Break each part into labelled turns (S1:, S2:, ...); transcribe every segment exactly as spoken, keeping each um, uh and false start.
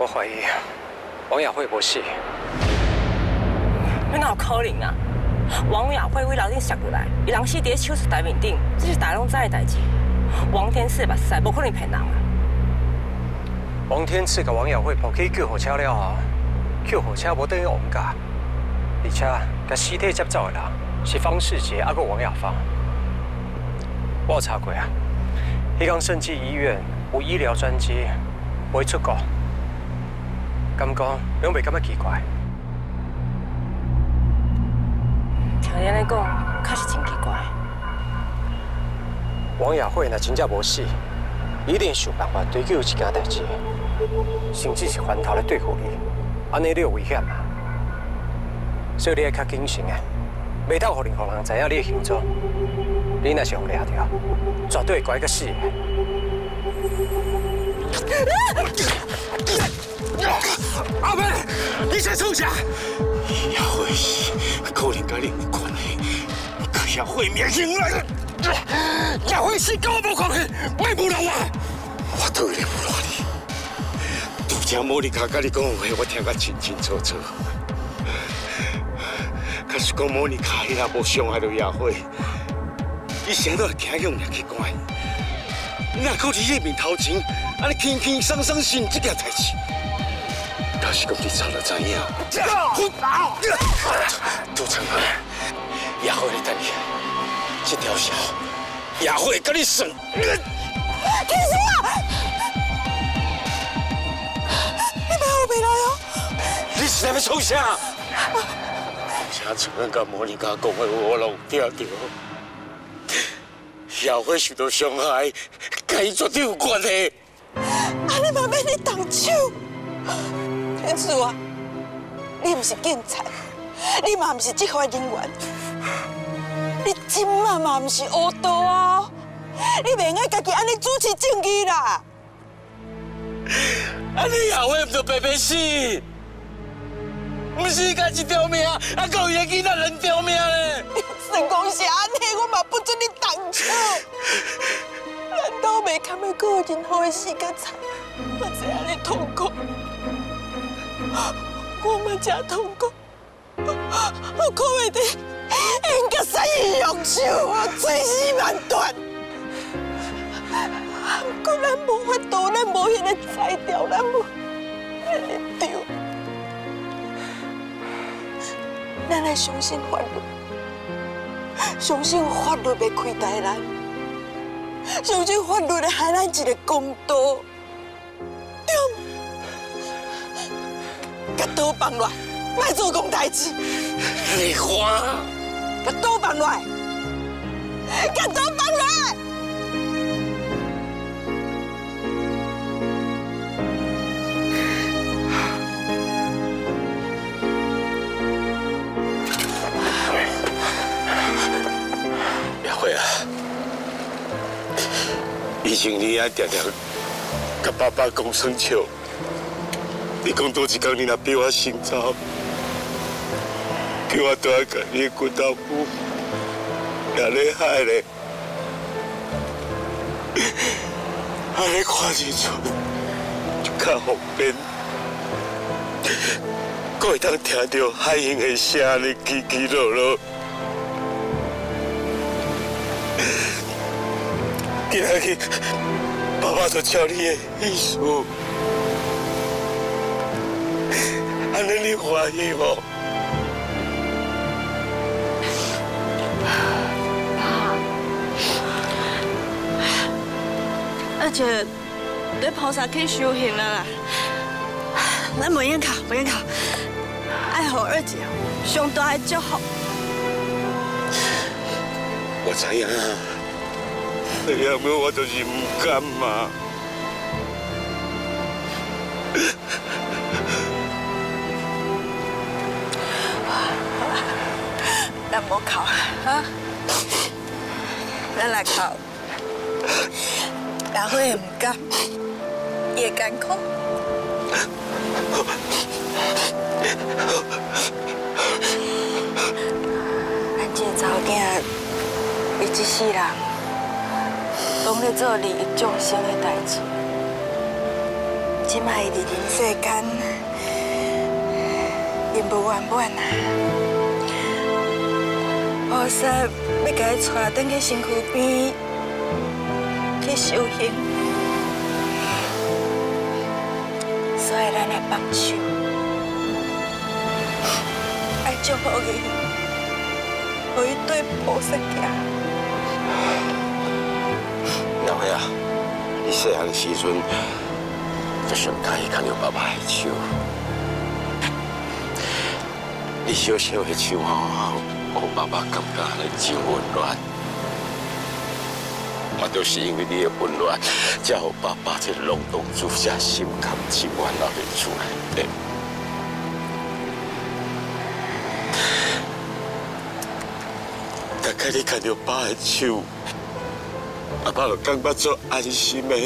S1: 我怀疑王雅慧无死。
S2: 你哪有可能啊？王雅慧为楼顶摔过来，伊人死伫手术台面顶，这是大家拢知的代志。王天赐目屎，无可能骗人啊！
S1: 王天赐甲王雅慧抱去救护车了后，救护车无等于王家，而且甲尸体接走的人是方世杰，还阁王雅芳。我有查过啊，迄间生技医院有医疗专机，袂出国。敢讲，拢袂感觉奇怪？
S2: 听你安尼讲，确实真奇怪。
S1: 王雅慧若真正无死，一定想办法追究这件代志，甚至是翻头来对付你，安尼你有危险啊！所以你要较谨慎诶，袂当互任何人知影你的行踪。你若是互抓着，绝对会拐个死的。
S3: 阿妹，你在创啥？雅慧死，可能甲你有关系，可雅慧命醒来。雅慧死跟我无关系，别胡乱我。我对你不乱你。拄则莫妮卡甲你讲的话，我听甲清清楚楚。假使讲莫妮卡伊也无伤害到雅慧，伊谁都会惊向掠去关。你若靠伫伊面头前，安尼轻轻松松信这件代志。假使讲你早就知影，杜成汉，雅慧你等你，这条线，雅慧跟你算。天生啊！你别后边来哦！你是在要创啥？车主任甲莫妮卡讲的话，我拢听到。雅慧受到伤害，跟伊绝对有关系。啊！你慢慢你动手。天主啊，你不是警察，你嘛不是执法人员，你真嘛嘛不是黑道啊！你袂爱家己安尼主持正义啦！啊，你雅慧唔就白白死，不是家一条命，啊，够伊个囡仔两条命咧！你算讲是安尼，我嘛不准你动手。难道袂堪要过任何的时间长，或者安尼痛苦？我嘛真痛苦，我看袂得，应该使伊用手，我碎尸万段。不过咱无法度，咱无迄个材料，咱无咱会丢。咱来相信法律，相信法律会开导咱，相信法律会害咱一个公道。对。甲刀放落，莫做讲代志。你看，甲刀放落，甲刀放落。雅慧啊，以前你也常常甲爸爸讲生笑。你讲多一天，你若逼我先走，叫我倒来甲你的骨头夫也咧害咧，安尼看清楚就较方便，阁会当听到海英的声咧起起落落。今仔日爸爸就照你的意思。安尼你欢喜无？
S4: 而且你菩萨去修行了啦，咱袂用哭，袂用哭，爱互二姐上大的祝福。
S3: 我知影，要不我就是唔甘嘛。
S4: 咱莫哭啊！咱来哭。雅慧唔甘，也艰苦。咱这查某囝，伊一世人拢咧做利益众生的代志，
S3: 即摆伫人世间，因无圆满啊。菩萨要甲伊带转去身躯边去修行，所以咱来帮手，爱祝福伊，互伊对菩萨行。
S5: 鸟妹啊，你细汉时阵，就上介意牵着爸爸的手，你小小的手吼，让爸爸感觉安尼真温暖。嘛，就是因为你的温暖，才让爸爸这隆重注下心甘情愿留在厝内底。大概你牵着爸的手。爸爸就感觉做安心的，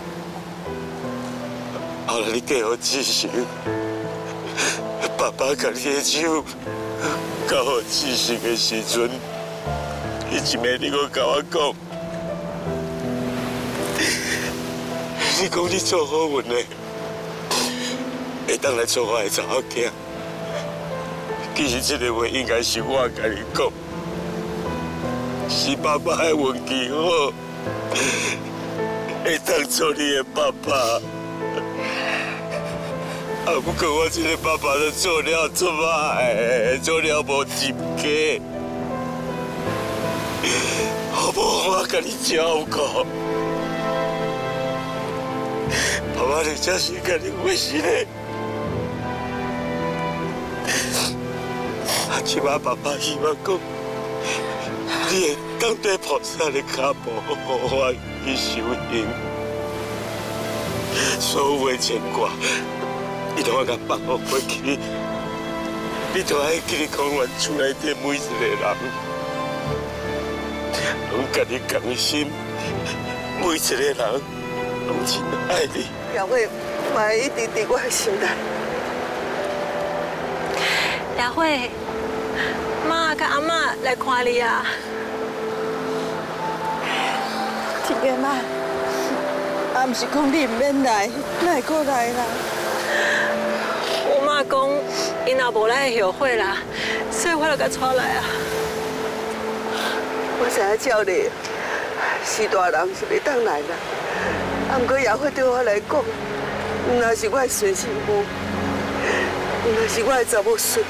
S5: 后来你嫁予志成，爸爸甲你的手交予志成的时阵，伊一暝你阁甲我讲，你讲你做好运的，会当来做我的查某囝。其实这个话应该是我甲你讲，是爸爸的运气好。会当做你的爸爸，啊！不过我这个爸爸都做了做歹，做了无入家，我无法甲你照顾。爸爸你真是甲你为实的，啊！即摆爸爸希望讲，你会当对菩萨的脚步，互我去修行。所有的牵挂，你都要甲放下过去。你都爱记你讲，阮厝内底每一个人，拢甲你共心，每一个人拢真爱你。
S3: 两位，妈一直伫我的心内。
S4: 雅慧，妈甲阿嬷来看你啊。
S3: 天个妈，啊，毋是讲你唔免来，哪会过来啦？
S4: 我妈讲，因若无来后悔啦，所以我就甲带来啊。
S3: 我知影照你，是大人是袂当来啦。啊，毋过雅慧对我来讲，若是我的孙媳妇，若是我的查某孙，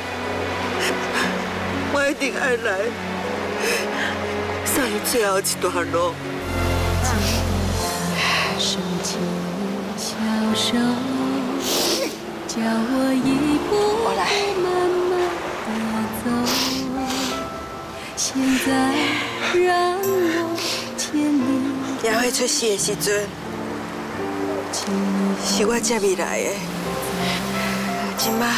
S3: 我一定爱来，送伊最后一段路。
S6: 手牵小手，叫我一步慢慢的走。现在让我牵你。
S3: 雅慧出世的时阵，是我接未来的。今麦，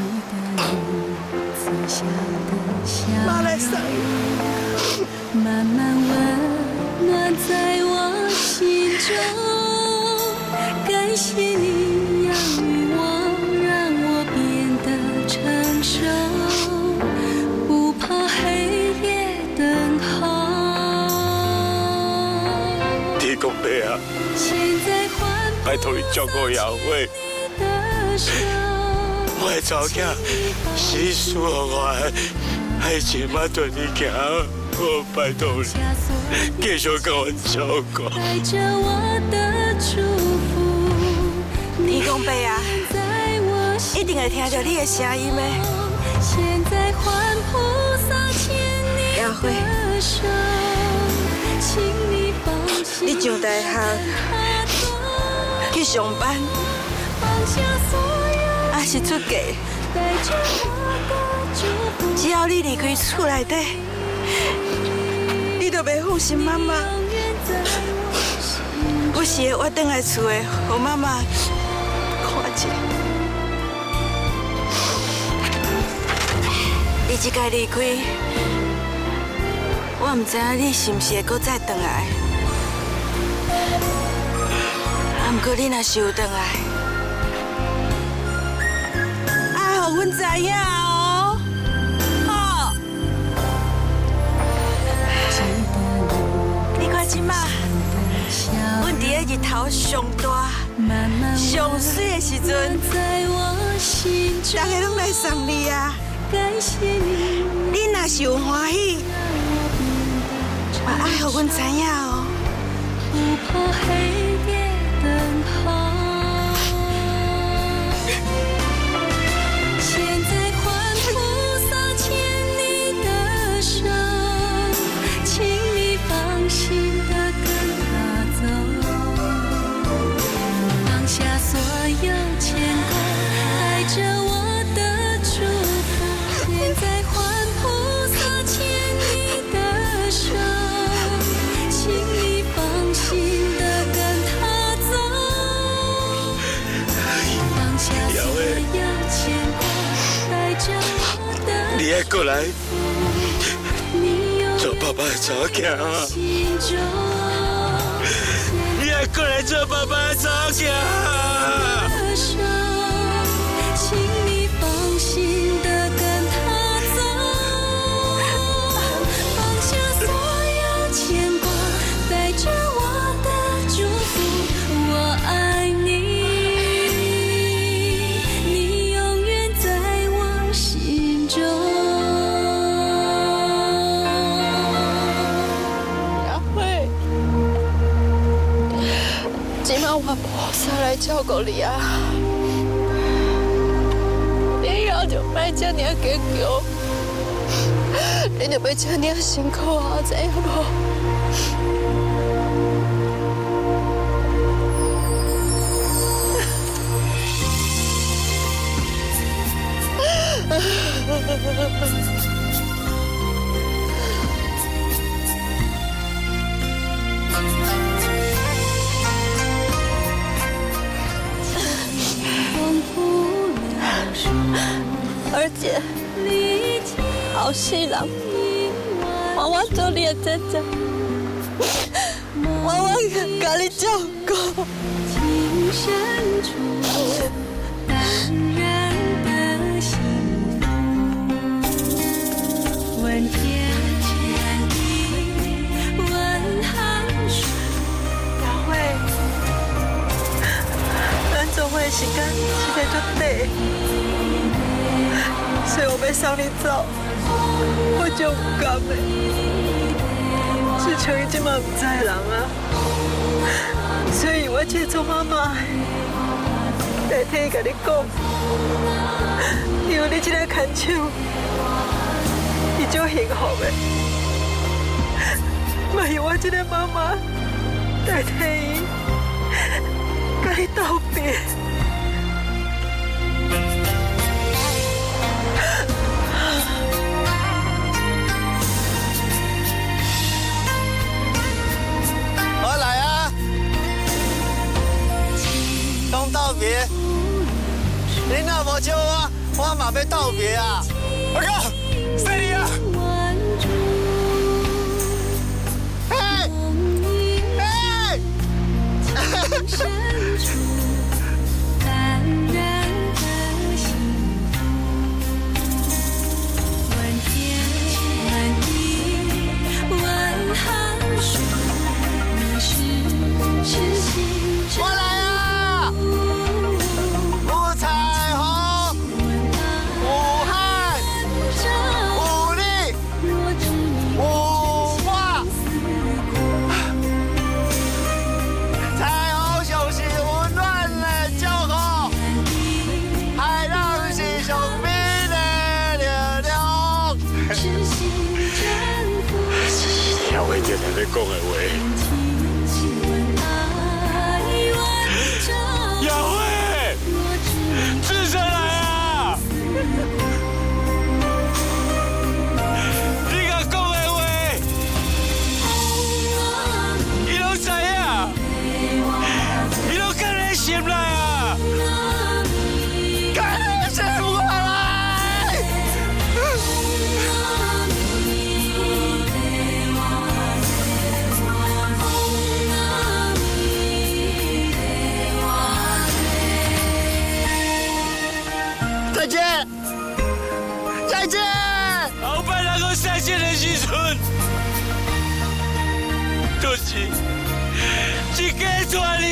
S3: 妈来送伊。
S6: 慢慢温暖在我心中。感谢你养育我，让我变得成熟，不怕黑夜等候。
S5: 天公伯啊，拜托你照顾雅慧，我的查某囝是属乎我的，爱情嘛对你行，我拜托你继续跟我照顾。
S6: 带着我的祝福。
S3: 天公伯啊，一定会听到你的声音的。雅慧，你上大学去上班，还是出嫁，只要你离开厝内底，你就袂负心妈妈。有时我回来厝的，互妈妈。你即摆离开，我唔知影你是毋是会搁再回来。啊，不过你若是有回来，爱互阮知影哦。好。你看即摆，阮伫个日头上大。 上水的时阵，大家拢来送你啊！你若是有欢喜，嘛爱互阮知影哦。
S6: 不怕黑夜灯泡。现在换菩萨牵你的手，请你放心的跟他走，放下所有牵挂，带着我的祝福。现在换菩萨牵你的手，请你放心的跟他走，放下所有牵挂，带着我的
S5: 你爱过来做爸爸的查囝啊！你爱过来做爸爸的查囝啊！
S6: 请你放心的跟他走，放下所有牵挂，带着我的祝福。我爱你，你永远在我心中。
S4: 雅慧，今晚我菩萨来照顾你啊！你以后就别这么计较，你就别这么辛苦啊，知影无？二姐，后世人换我做你的姐姐，换我甲你照顾。
S6: 情深处淡然的幸福，问天地，问寒暑。
S3: 雅慧，咱做伙的时间实在足短，所以我要送你走，我就唔甘的。自从伊即马唔知人啊，所以我这做妈妈代替甲你讲，因为你这个牵手，伊足幸福的，嘛由我这个妈妈代替伊甲你道别。
S7: 我来啊！讲道别，你若无招我，我嘛要道别啊！我靠，谁你啊？嘿，嘿！
S6: 深处淡然的幸福，问天问地问寒暑，你是痴心真。
S7: 我来啊！有彩虹，有海，有你，有我。彩虹就是温暖的祝福，海浪是上美的力量。
S5: 要会听你讲的话。雅慧，志成来啊！你甲讲的话，伊拢知影，伊拢跟你心内啊，跟你心我来。
S7: 再见，再见。
S5: 后摆能够再见的时阵，就是一家团圆